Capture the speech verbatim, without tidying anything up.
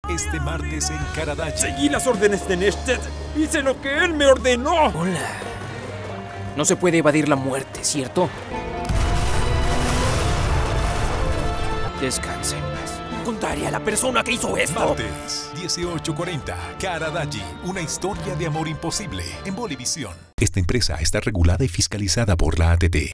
Este martes en Karadachi. Seguí las órdenes de Nested. Hice lo que él me ordenó. Hola. No se puede evadir la muerte, ¿cierto? Descansa en paz. Contaré a la persona que hizo esto. Martes, dieciocho cuarenta. Karadachi. Una historia de amor imposible. En Bolivisión. Esta empresa está regulada y fiscalizada por la A T T.